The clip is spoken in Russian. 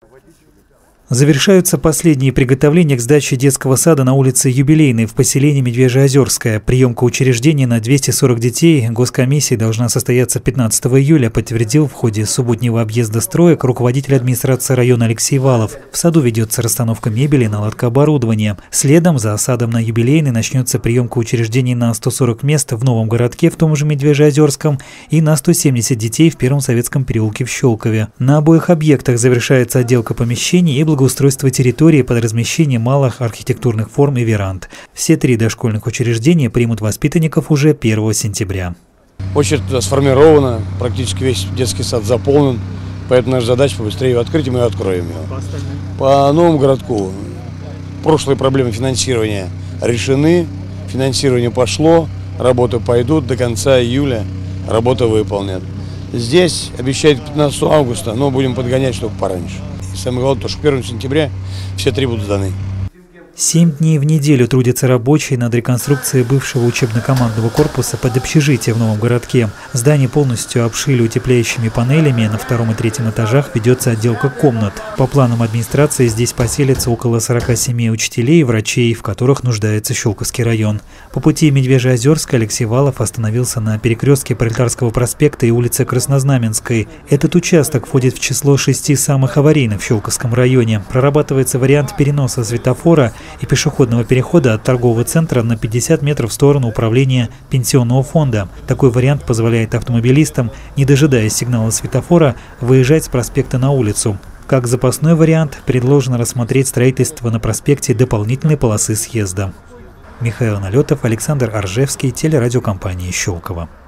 Завершаются последние приготовления к сдаче детского сада на улице Юбилейной в поселении Медвежьеозерское. Приемка учреждения на 240 детей госкомиссии должна состояться 15 июля, подтвердил в ходе субботнего объезда строек руководитель администрации района Алексей Валов. В саду ведется расстановка мебели и наладка оборудования. Следом за садом на Юбилейной начнется приемка учреждений на 140 мест в Новом городке, в том же Медвежьеозерском, и на 170 детей в Первом советском переулке в Щелкове. На обоих объектах завершается отделка помещений и благоустройство территории под размещение малых архитектурных форм и веранд. Все 3 дошкольных учреждения примут воспитанников уже 1 сентября. Очередь сформирована, практически весь детский сад заполнен, поэтому наша задача побыстрее его открыть, и мы откроем его. По Новому городку прошлые проблемы финансирования решены, финансирование пошло, работы пойдут, до конца июля работа выполнят. Здесь обещают 15 августа, но будем подгонять, чтобы пораньше. Самое главное, то, что 1 сентября все 3 будут сданы. 7 дней в неделю трудятся рабочие над реконструкцией бывшего учебно-командного корпуса под общежитие в Новом городке. Здание полностью обшили утепляющими панелями, на 2 и 3 этажах ведется отделка комнат. По планам администрации здесь поселится около 47 учителей и врачей, в которых нуждается Щелковский район. По пути Медвежьеозерска Алексей Валов остановился на перекрестке Пролетарского проспекта и улицы Краснознаменской. Этот участок входит в число 6 самых аварийных в Щелковском районе. Прорабатывается вариант переноса светофора и пешеходного перехода от торгового центра на 50 метров в сторону управления пенсионного фонда. Такой вариант позволяет автомобилистам, не дожидаясь сигнала светофора, выезжать с проспекта на улицу. Как запасной вариант предложено рассмотреть строительство на проспекте дополнительной полосы съезда. Михаил Налетов, Александр Аржевский, телерадиокомпания Щелково.